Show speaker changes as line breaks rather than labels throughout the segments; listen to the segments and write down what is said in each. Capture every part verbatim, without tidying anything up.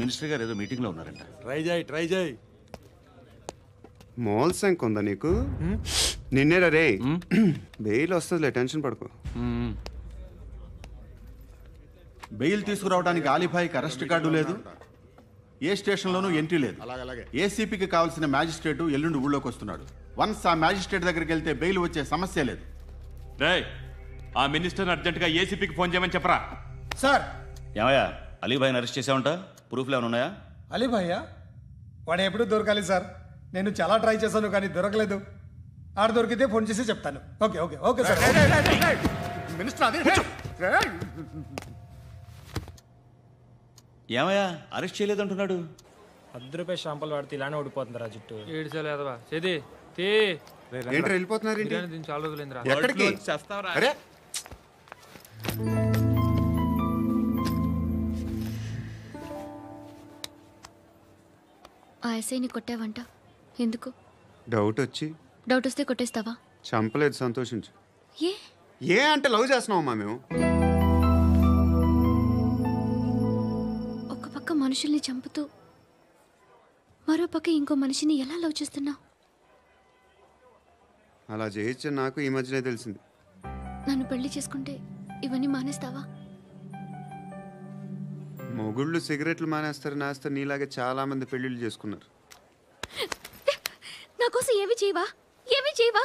Minister గారు ఏదో meeting లో ఉన్నారంట.
ట్రై చేయి ట్రై చేయి.
మోల్ సంక్ ఉందా నీకు? నిన్నేరా రే. బెయిల్ వస్తుందిలే, టెన్షన్ పడుకో.
బెయిల్ తీసుకురావడానికి ఆలిభాయికి అరెస్ట్ కార్డు లేదు, ఏ స్టేషన్లోనూ ఎంట్రీ లేదు. ఏసీపీకి కావాల్సిన మ్యాజిస్ట్రేటు ఎల్లుండి ఊళ్ళోకి వస్తున్నాడు. వన్స్ ఆ మ్యాజిస్ట్రేట్ దగ్గరికి వెళ్తే బెయిల్ వచ్చే సమస్య లేదు.
ఆ మినిస్టర్ అర్జెంటుగా ఏసీపీకి ఫోన్ చేయమని చెప్పరా.
సార్.
ఏమయ్యా అలీభాయిని అరెస్ట్ చేసావంట? ప్రూఫ్లు ఏమైనా ఉన్నాయా?
అలీభాయ్యా? వాడు ఎప్పుడు దొరకాలి సార్. నేను చాలా ట్రై చేశాను కానీ దొరకలేదు. ఆడ దొరికితే ఫోన్ చేసి చెప్తాను. Okay okay okay sir.
ఏమయ్యా అరెస్ట్ చేయలేదంటున్నాడు?
పది రూపాయలు షాంపులు వాడితే ఇలానే ఓడిపోతుంది రా జుట్టు.
ఏడు సార్లు ఎదవా చేది తీ.
ఏంటి వెళ్ళిపోతున్నారు?
చాలా రోజులైందిరా.
ఎక్కడికి? అరే
ఆ ఎస్ఐని కొట్టావంట, ఎందుకు?
డౌట్ వచ్చి.
డౌట్ వస్తే కొట్టేస్తావా?
చంపలేదు, సంతోషించు.
ఏ
ఏ అంటే లవ్ చేస్తున్నావమ్మా మేము.
ఒక పక్క మనుషుల్ని చంపుతూ మరో పక్క ఇంకో మనిషిని ఎలా లవ్ చేస్తున్నావు?
అలా చేయొచ్చు నాకు ఈ మధ్యనే తెలిసింది.
నన్ను పెళ్లి చేసుకుంటే ఇవన్నీ మానేస్తావా?
మొగుళ్ళు సిగరెట్లు మానేస్తారు, నేస్తారు. నీలాగే చాలా మంది పెళ్లిళ్ళు చేసుకున్నారు.
నా కోసం ఏమి చేయవా? ఏమి చేయవా?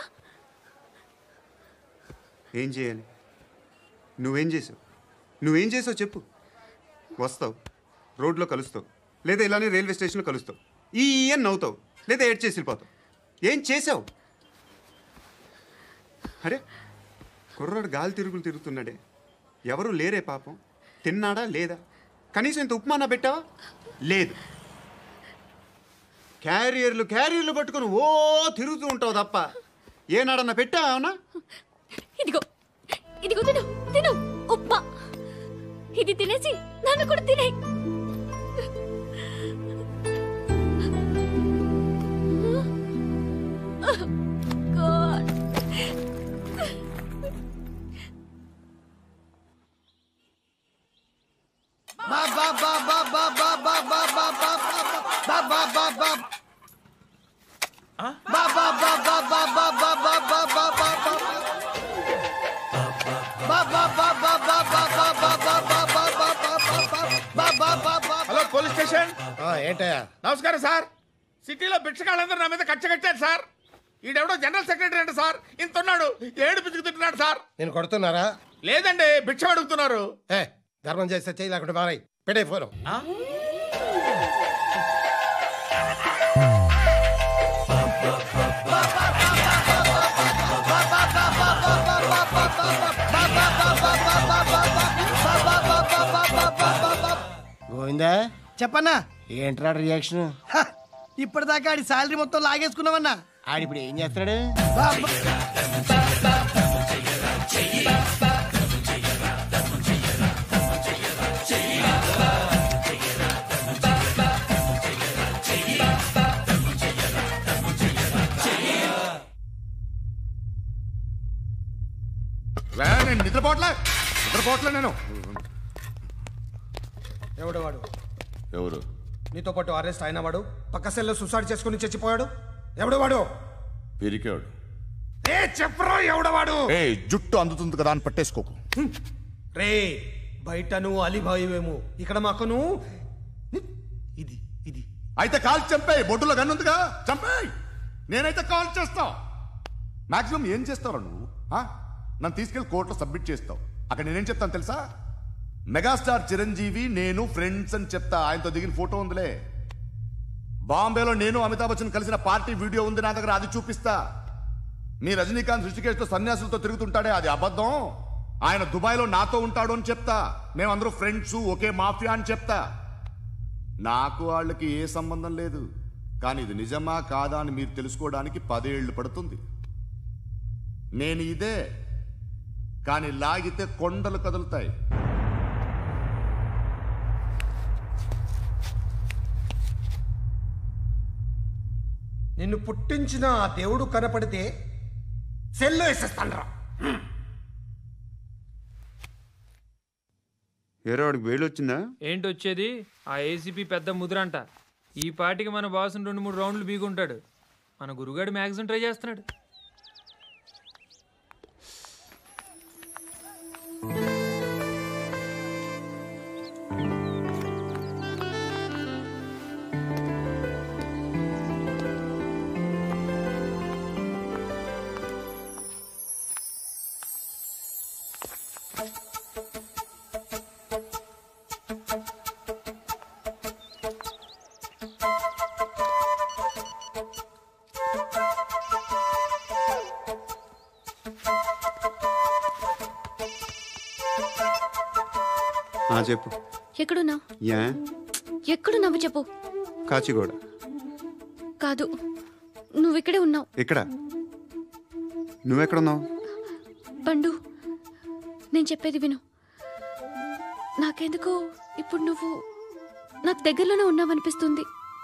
ఏం చేయాలి? నువ్వేం చేసావు? నువ్వేం చేసావు చెప్పు. వస్తావు, రోడ్లో కలుస్తావు, లేదా ఇలానే రైల్వే స్టేషన్లో కలుస్తావు. ఈ అని నవ్వుతావు, లేదా ఏడ్ చేసి వెళ్ళిపోతావు. ఏం చేసావు? అరే కుర్రాడు గాలి తిరుగులు తిరుగుతున్నాడే, ఎవరు లేరే పాపం. తిన్నాడా లేదా? కనీసం ఇంత ఉప్మానా పెట్టావా? లేదు. క్యారియర్లు క్యారియర్లు పట్టుకుని ఓ తిరుగుతూ ఉంటావు తప్ప ఏనాడన్నా పెట్టావా? అవునా?
ఇదిగో ఇదిగో తిను తిను ఉప్మా. ఇది తినేసి నన్ను కూడా తినే.
Hello police station.
ఏంటయ్యా?
నమస్కారం సార్. సిటీలో భిక్షకాళ్ళందరూ నా మీద కచ్చ కట్టారు సార్. ఈడెవడో జనరల్ సెక్రటరీ అంట సార్. ఇంత ఉన్నాడు, ఏడు పిచ్చుకు తింటున్నాడు సార్.
నేను కొడుతున్నారా?
లేదండి, భిక్ష అడుగుతున్నారు.
ఏ ధర్మం చేస్తే చేయి, లేకుండా మారాయి. పెట్టే ఫోను. గోవిందా
చెప్పన్నా.
ఏంట్రా రియాక్షన్?
ఇప్పటిదాకా ఆడి శాలరీ మొత్తం లాగేసుకున్నావన్నా.
ఆడిప్పుడు ఏం చేస్తున్నాడు?
నేను నిద్రపోవట్లే నిద్రపోవట్లే నేను.
ఎవడు వాడు?
ఎవరు?
నీతో పాటు అరెస్ట్ అయిన వాడు, పక్క సెల్లో సూసైడ్ చేసుకుని చచ్చిపోయాడు. ఎవడు వాడు?
పిరికాడు.
ఏ చెప్పరా ఎవడవాడు?
ఏ జుట్టు అందుతుంది కదా అని పట్టేసుకోకు.
రే బయట నువ్వు అలీభాయివేమో, ఇక్కడ మాకు నువ్వు ఇది ఇది.
అయితే కాల్ చంపేయి, బొడ్డులో గన్నుందిగా చంపేయి. నేనైతే కాల్ చేస్తా. మాక్సిమం ఏం చేస్తావు నువ్వు? నన్ను తీసుకెళ్లి కోర్టులో సబ్మిట్ చేస్తావు. అక్కడ నేనేం చెప్తాను తెలుసా? మెగాస్టార్ చిరంజీవి నేను ఫ్రెండ్స్ అని చెప్తా. ఆయనతో దిగిన ఫోటో ఉందిలే. బాంబేలో నేను అమితాబ్ బచ్చన్ కలిసిన పార్టీ వీడియో ఉంది నా దగ్గర, అది చూపిస్తా. మీ రజనీకాంత్ ఋషికేశ్తో సన్యాసులతో తిరుగుతుంటాడే, అది అబద్ధం. ఆయన దుబాయ్లో నాతో ఉంటాడు అని చెప్తా. మేమందరూ ఫ్రెండ్స్, ఒకే మాఫియా అని చెప్తా. నాకు వాళ్ళకి ఏ సంబంధం లేదు. కానీ ఇది నిజమా కాదా అని మీరు తెలుసుకోవడానికి పదేళ్లు పడుతుంది. నేను ఇదే, కానీ లాగితే కొండలు కదులుతాయి.
నిన్ను పుట్టించిన ఆ దేవుడు కనపడితే సెల్లో వేసేస్తాను రా.
ఏరో వాడికి వేలు వచ్చిందా?
ఏంటి వచ్చేది? ఆ ఏసీపీ పెద్ద ముద్రంట. ఈ పాటికి మన బాసుని రెండు మూడు రౌండ్లు బీగుంటాడు. మన గురుగాడు మ్యాగజైన్ ట్రై చేస్తున్నాడు.
చెప్పు.
ఎక్కడున్నావు?
యా
ఎక్కడున్నావు చెప్పు.
కాచిగూడ.
కాదు, నువ్వు ఇక్కడే ఉన్నావు.
ఇక్కడ నువ్వెక్కడున్నావు?
పండు, నేను చెప్పేది విను. నాకెందుకో ఇప్పుడు నువ్వు నాకు దగ్గరలోనే ఉన్నావనిపిస్తుంది.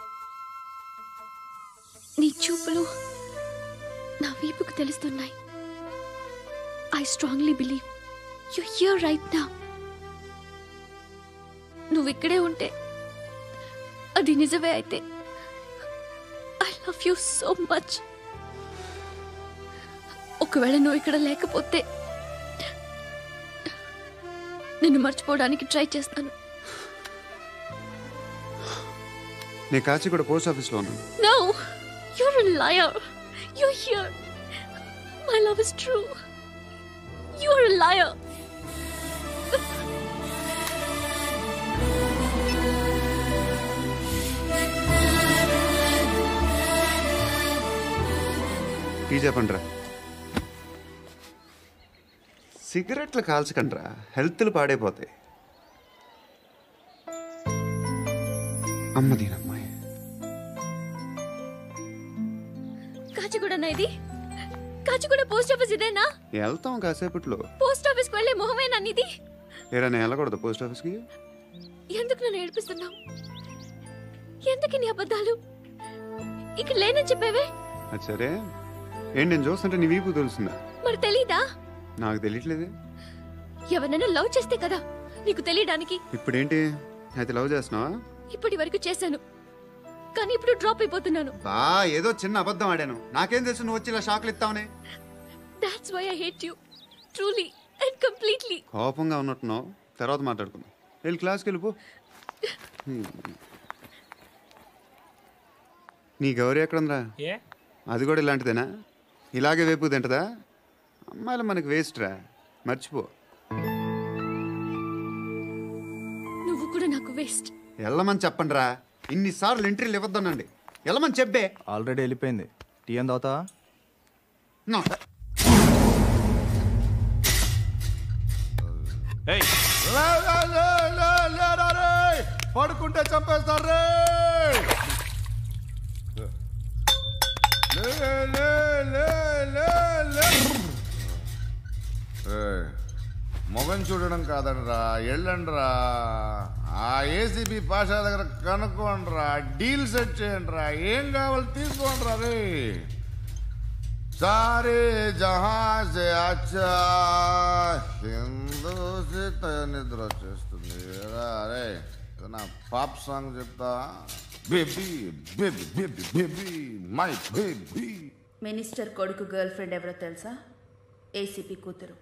నీ చూపులు నా వీపుకు తెలుస్తున్నాయి. I strongly believe you here right now. నువ్వు ఇక్కడే ఉంటే అది నిజమే అయితే I love you so much. ఒకవేళ నువ్వు ఇక్కడ లేకపోతే నిన్ను మర్చిపోవడానికి ట్రై చేస్తాను.
నేను కాచిగూడ పోస్ట్ ఆఫీస్లో ఉన్నాను.
No, you're a liar. You're here. My love is true. You're a liar.
Tea చెప్పండిరా. సిగరెట్లు కాల్చకండ్రా, హెల్త్లు పాడైపోతాయి. అమ్మదీనమ్మాయి.
కాచిగూడనా ఇది? కాచిగూడ పోస్ట్ ఆఫీస్ ఇదేనా?
వెళ్తాం కాసేపట్లో.
పోస్ట్ ఆఫీస్ కు వెళ్ళే మొహమేనా నీది?
ఏరా నేను వెళ్ళకూడదు పోస్ట్ ఆఫీస్కి?
ఎందుకు నన్ను ఏడిపిస్తున్నావు? ఎందుకు నీ అబద్ధాలు? ఇక్కడ లేనని చెప్పేవే.
అది సరే, ఏంటి నేను చూస్తుంటే నీ వీపు తెలుస్తుందా?
మరి తెలీదా?
నాకు తెలియట్లేదే.
ఎవరైనా లవ్ చేస్తే కదా నీకు తెలియడానికి.
ఇప్పుడేంటి అయితే లవ్ చేస్తున్నావా?
ఇప్పటి వరకు చేశాను, కానీ ఇప్పుడు డ్రాప్ అయిపోతున్నాను.
బా ఏదో చిన్న అబద్ధం ఆడాను. నాకేం తెలుసు నువ్వు వచ్చి ఇలా షాక్లు ఇస్తావనే.
That's why I hate you. Truly and completely.
కోపంగా ఉన్నట్టున్నావు, తర్వాత మాట్లాడుకుందాం. వెళ్ళి క్లాస్కి వెళ్ళిపో. నీ గౌరీ ఎక్కడుందిరా?
ఏ
అది కూడా ఇలాంటిదేనా? ఇలాగే వేపు తింటదా? అమ్మాయిలు మనకి వేస్ట్ రా, మర్చిపో.
నువ్వు కూడా నాకు వేస్ట్.
వెళ్ళమని చెప్పండి రా. ఇన్నిసార్లు ఎంట్రీలు ఇవ్వద్దనండి. వెళ్ళమని చెప్పే.
ఆల్రెడీ వెళ్ళిపోయింది. టీ అని తాగుతావా?
పడుకుంటే చంపేస్తారు. మొగం చూడడం కాదండ్రా, వెళ్ళండ్రా. ఆ ఏసీబీ పాషా దగ్గర కనుక్కోండ్రా, డీల్ సెట్ చేయండిరా, ఏం కావాలి తీసుకోండిరా. రే సారే జహాజే అచ్చా హిందూ నిద్ర వచ్చేస్తుంది. రే నా పాప్ సాంగ్ చెప్తా. Baby baby baby baby my baby.
Minister కొడుకు గర్ల్ ఫ్రెండ్ ఎవరో తెలుసా? ఏసీపీ కూతురు.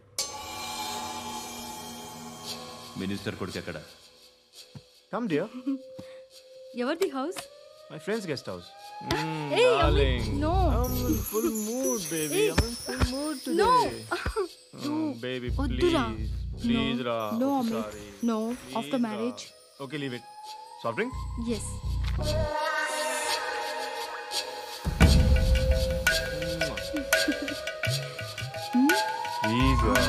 మినిస్టర్ కొడుకు ఎక్కడ?
Come dear.
ఎవరిది house?
My friends guest house.
Hey, Amit, no.
I'm in full mood, baby.
Hey.
I'm in full mood today.
No.
Oh, baby,
Oddura.
please. Please,
No.
Ra.
No,
I'm
Amit.
sorry.
No,
Please,
after
Ra.
marriage.
Okay, leave it. Soft drink?
Yes.
Please, Ra.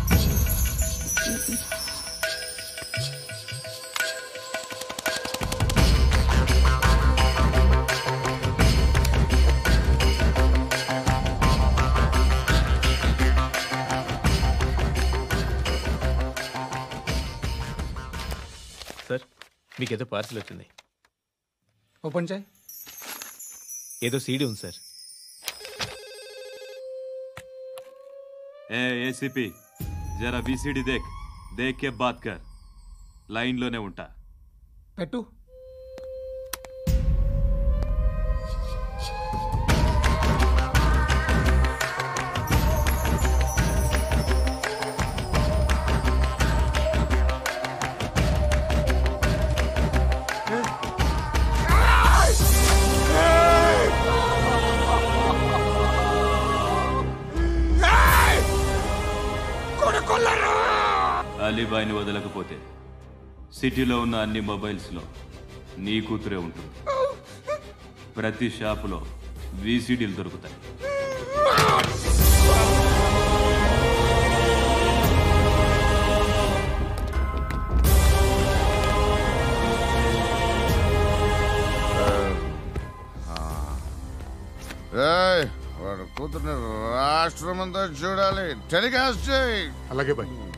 Sir, మీకేదో parcel వచ్చింది.
Open చేయి.
ఏదో CD ఉంది sir.
ए ACP जरा VCD देख देख के बात कर. లైన్లోనే ఉంటా.
పెట్టు.
అలీబాయిని వదలకపోతే సిటీలో ఉన్న అన్ని మొబైల్స్లో నీ కూతురే ఉంటుంది. ప్రతి షాపులో వీసీడీలు దొరుకుతాయి.
వాడు కూతుర్ని రాష్ట్రం అంతా చూడాలి. టెలికాస్ట్ చేయి.
అలాగే బాయ్.